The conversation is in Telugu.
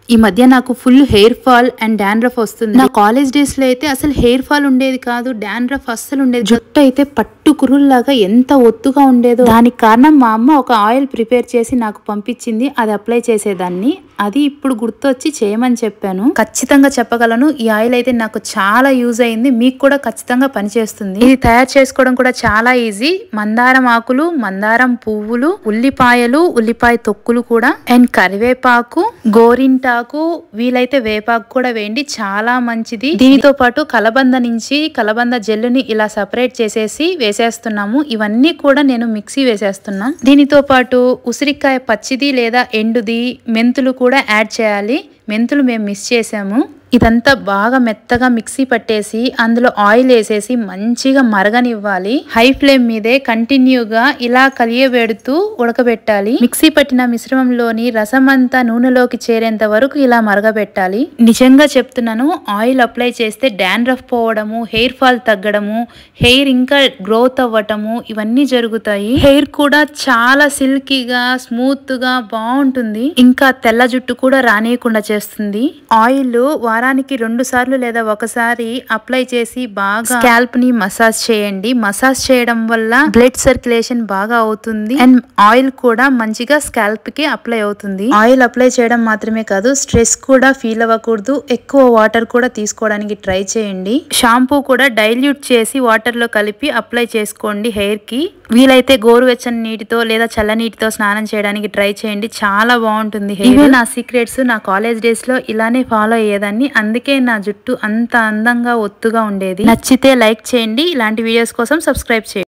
ఈ మధ్య నాకు full hair fall and dandruff వస్తుంది. నా కాలేజ్ డేస్ లో అయితే అసలు హెయిర్ ఫాల్ ఉండేది కాదు, డాండ్రఫ్ అస్సలు ఉండేది. జుట్టు అయితే పట్టు కురుల్లాగా ఎంత ఒత్తుగా ఉండేదో. దానికి కారణం మా అమ్మ ఒక ఆయిల్ ప్రిపేర్ చేసి నాకు పంపించింది, అది అప్లై చేసేదాన్ని. అది ఇప్పుడు గుర్తొచ్చి చేయమని చెప్పాను. ఖచ్చితంగా చెప్పగలను, ఈ ఆయిల్ అయితే నాకు చాలా యూజ్ అయింది, మీకు కూడా ఖచ్చితంగా పనిచేస్తుంది. ఇది తయారు చేసుకోవడం కూడా చాలా ఈజీ. మందారం ఆకులు, మందారం పువ్వులు, ఉల్లిపాయలు, ఉల్లిపాయ తొక్కులు కూడా, అండ్ కరివేపాకు, గోరింటాకు, వీలైతే వేపాకు కూడా వేయండి, చాలా మంచిది. దీనితో పాటు కలబంద నుంచి కలబంద జెల్లుని ఇలా సపరేట్ చేసేసి వేసేస్తున్నాము. ఇవన్నీ కూడా నేను మిక్సీ వేసేస్తున్నా. దీనితో పాటు ఉసిరికాయ పచ్చిది లేదా ఎండుది, మెంతులు కూడా యాడ్ చేయాలి. మెంతులు మేము మిస్ చేసాము. ఇదంతా బాగా మెత్తగా మిక్సీ పట్టేసి అందులో ఆయిల్ వేసేసి మంచిగా మరగనివ్వాలి. హై ఫ్లేమ్ మీదే కంటిన్యూగా ఇలా కలియబెడుతూ ఉడకబెట్టాలి. మిక్సీ పట్టిన మిశ్రమంలోని రసం అంతా నూనెలోకి చేరేంత వరకు ఇలా మరగబెట్టాలి. నిజంగా చెప్తున్నాను, ఆయిల్ అప్లై చేస్తే డాండ్రఫ్ పోవడము, హెయిర్ ఫాల్ తగ్గడము, హెయిర్ ఇంకా గ్రోత్ అవ్వటము ఇవన్నీ జరుగుతాయి. హెయిర్ కూడా చాలా సిల్కీగా స్మూత్ గా బాగుంటుంది. ఇంకా తెల్ల జుట్టు కూడా రానియకుండా చేస్తుంది. ఆయిల్ వారానికి 2 సార్లు లేదా ఒకసారి అప్లై చేసి బాగా స్కాల్ప్ ని మసాజ్ చేయండి. మసాజ్ చేయడం వల్ల బ్లడ్ సర్క్యులేషన్ బాగా అవుతుంది అండ్ ఆయిల్ కూడా మంచిగా స్కాల్ప్ కి అప్లై అవుతుంది. ఆయిల్ అప్లై చేయడం మాత్రమే కాదు, స్ట్రెస్ కూడా ఫీల్ అవ్వకూడదు. ఎక్కువ వాటర్ కూడా తీసుకోవడానికి ట్రై చేయండి. షాంపూ కూడా డైల్యూట్ చేసి వాటర్ లో కలిపి అప్లై చేసుకోండి హెయిర్ కి. వీలైతే గోరువెచ్చని నీటితో లేదా చల్లనీటితో స్నానం చేయడానికి ట్రై చేయండి, చాలా బాగుంటుంది. ఇవే నా సీక్రెట్స్. నా కాలేజ్ డేస్ లో ఇలానే ఫాలో అయ్యేదాన్ని, అందుకే నా జుట్టు అంత అందంగా ఒత్తుగా ఉండేది. నచ్చితే లైక్ చేయండి. ఇలాంటి వీడియోస్ కోసం సబ్స్క్రైబ్ చేయండి.